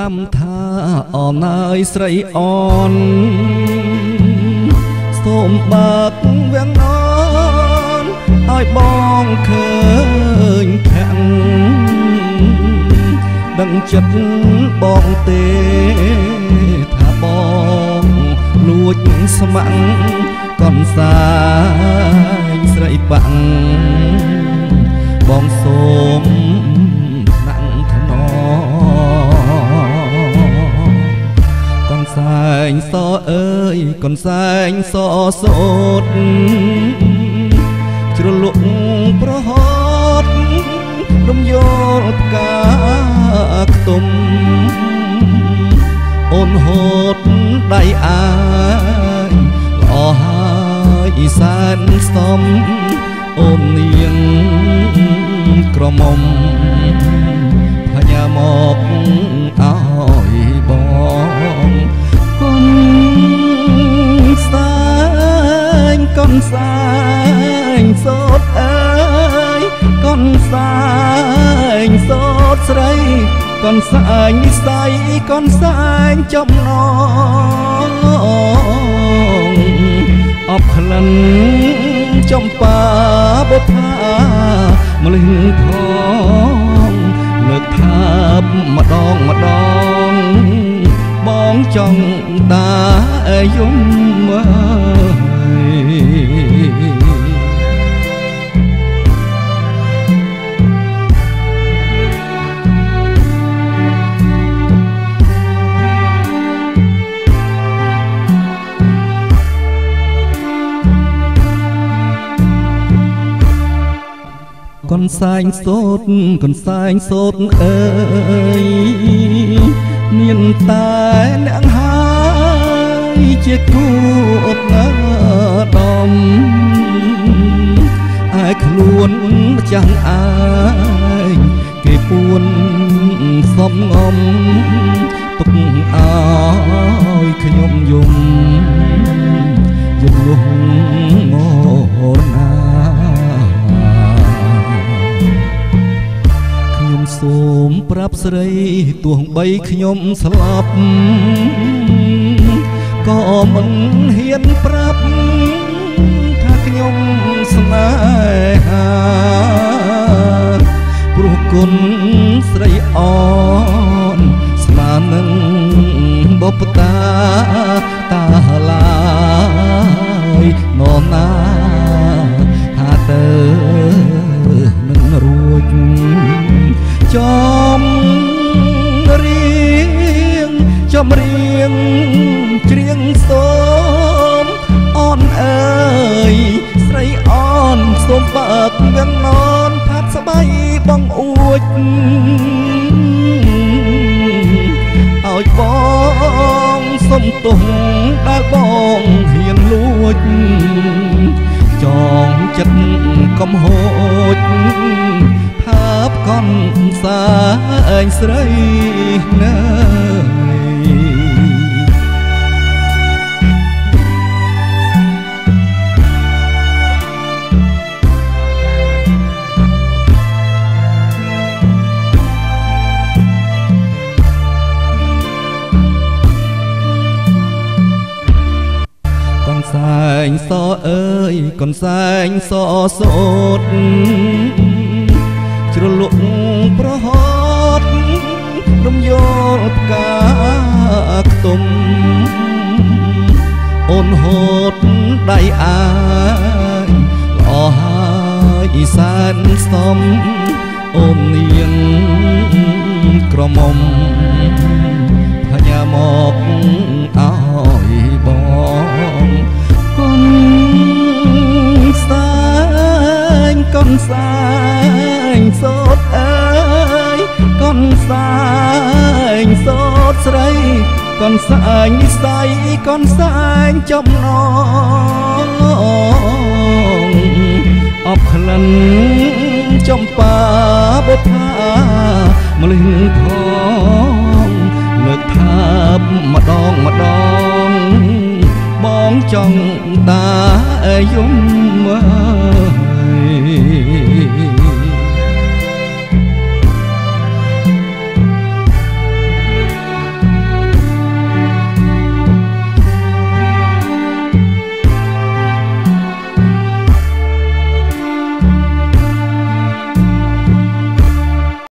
ណាំថាអមណើយស្រីអនសូមបើកវាំងននឲ្យបងឃើញខាំងដឹងចិត្តបងទេថាបងលួចស្មាំងកនសាយស្រីបាំងបងសូមណាំងថ្នកនសែងសអើយកនសែងសសូតជ្រលក់ប្រហត់រំយល់ផ្កាខ្ទុំអូនហូតដៃអាយល្អហើយសែនស្ទំអូននាងក្រមុំភញ្ញាមកឲ្យបងកូនសែងកូនសែងសូតអើយកូនសែងសូតស្រីកូនសែងនិស័យកូនសែងចំណងអបក្លិនចំបាបុប្ផាម្លឹងផងលើកថាបម្ដងម្ដងបងចង់ដាយំមើកនសែងសូតកនសែងសូតអើយមានតែអ្នកហើយជាគូអត់ណាដំឯខ្លួនចាំងអាយគេពួនសំងំទុកឲ្យខ្ញុំយំលុះងណាសូមប្រាប់ស្រីទោះបីខ្ញុំស្លាប់ក៏មិនហ៊ានប្រាប់ថាខ្ញុំស្នេហាព្រោះគុណស្រីអនស្មើនឹងបុព្វតាតាឡាយនរណាថាទៅនឹងរួចចំរៀងច្រៀងសូមអូនអើយស្រីអូនសូមបើកវាំងននផាត់ស្បៃបងអួចឲ្យបងសុំទោសដែលបងហ៊ានលួចចងចិត្តកំហូចថើបកនសែងស្រីណាកនសែងសអើយកនសែងសសូតជ្រលក់ប្រហត់រំយល់ផ្កាខ្ទុំអូនហូតដៃអាយល្អហើយសែនស្ទំអូននាងក្រមុំភញ្ញាមកឲ្យបងកូនសែងកូនសែងសូតអើយកូនសែងសូតស្រីកូនសែងនិស័យកូនសែងចំណងអបក្លិនចំបាបុប្ផាម្លឹងផងលើកថាបម្ដងម្ដងបងចង់ដាយំមើ